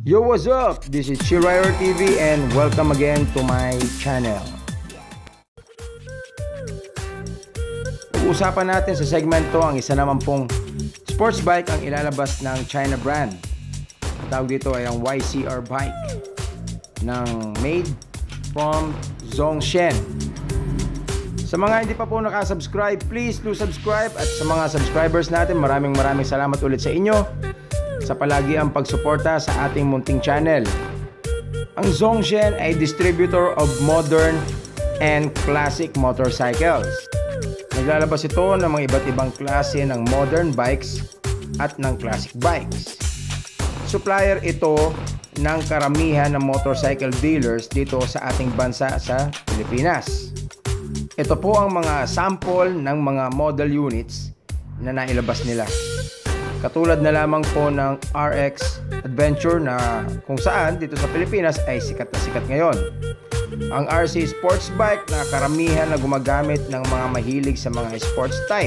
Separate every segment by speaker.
Speaker 1: Yo, what's up? This is Chirider TV and welcome again to my channel. Pag-uusapan natin sa segment to ang isa naman pong sports bike ang ilalabas ng China brand. Ang tawag dito ay ang YCR bike ng made from ZONGSHEN. Sa mga hindi pa po nakasubscribe, please do subscribe, at sa mga subscribers natin, maraming salamat ulit sa inyo sa palagi ang pagsuporta sa ating munting channel. Ang ZONGSHEN ay distributor of modern and classic motorcycles. Naglalabas ito ng mga iba't ibang klase ng modern bikes at ng classic bikes. Supplier ito ng karamihan ng motorcycle dealers dito sa ating bansa sa Pilipinas. Ito po ang mga sample ng mga model units na nailabas nila. Katulad na lamang po ng RX Adventure na kung saan dito sa Pilipinas ay sikat na sikat ngayon. Ang RC sports bike na karamihan na gumagamit ng mga mahilig sa mga sports type.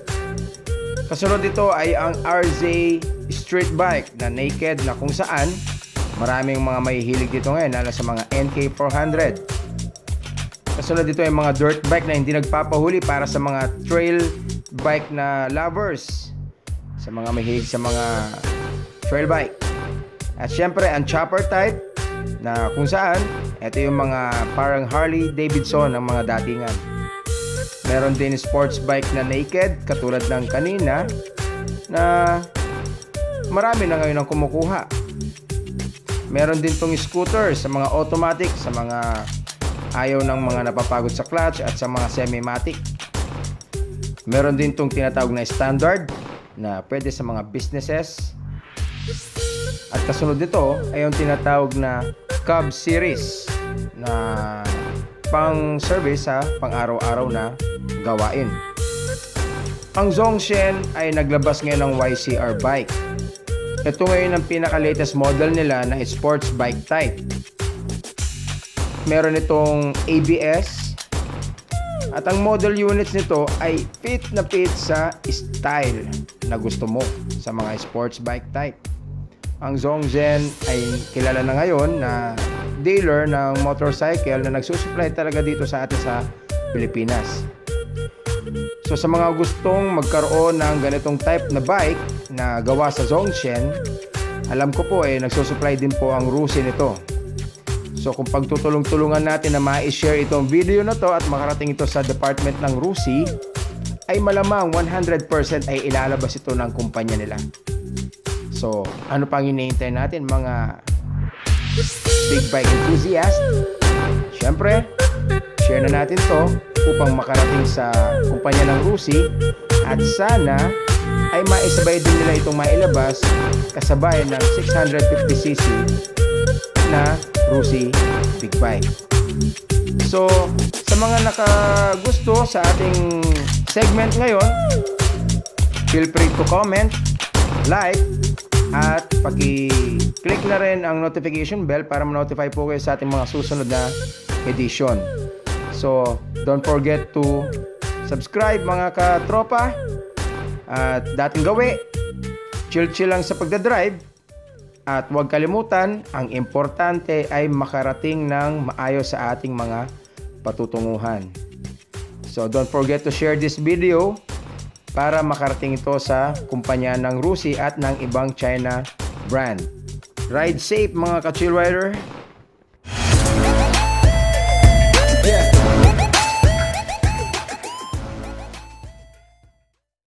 Speaker 1: Kasunod dito ay ang RZ street bike na naked na kung saan maraming mga mahihilig dito ngayon lalo sa mga NK400. Kasunod dito ay mga dirt bike na hindi nagpapahuli para sa mga trail bike na lovers, sa mga mahilig sa mga trail bike. At syempre ang chopper type na kung saan ito yung mga parang Harley Davidson ng mga datingan. Meron din sports bike na naked katulad ng kanina na marami na ngayon ang kumukuha. Meron din tong scooter sa mga automatic, sa mga ayaw ng mga napapagod sa clutch at sa mga semi-matic. Meron din tong tinatawag na standard na pwede sa mga businesses. At kasunod nito ay yung tinatawag na Cub Series na pang service sa pang araw-araw na gawain. Ang ZONGSHEN ay naglabas ngayon ng YCR bike. Ito ngayon ang pinaka-latest model nila na sports bike type. Meron itong ABS at ang model units nito ay fit na fit sa style na gusto mo sa mga sports bike type. Ang ZONGSHEN ay kilala na ngayon na dealer ng motorcycle na nagsusupply talaga dito sa atin sa Pilipinas. So sa mga gustong magkaroon ng ganitong type na bike na gawa sa ZONGSHEN, alam ko po nagsusupply din po ang RUSI nito. So kung pagtutulong-tulungan natin na ma-share itong video na to at makarating ito sa department ng RUSI, ay malamang 100% ay ilalabas ito ng kumpanya nila. So ano pang hinihintay natin mga big bike enthusiast? Siyempre, share na natin to upang makarating sa kumpanya ng RUSI at sana ay maisabay din nila itong mailabas kasabay ng 650cc na RUSI Big Bike. So, sa mga nakagusto sa ating segment ngayon, feel free to comment, like, at paki-click na rin ang notification bell para ma-notify po kayo sa ating mga susunod na edition. So, don't forget to subscribe mga katropa. At dating gawi, chill lang sa pagdadrive. At huwag kalimutan, ang importante ay makarating ng maayos sa ating mga patutunguhan. So don't forget to share this video para makarating ito sa kumpanya ng RUSI at ng ibang China brand. Ride safe mga ka-Chirider.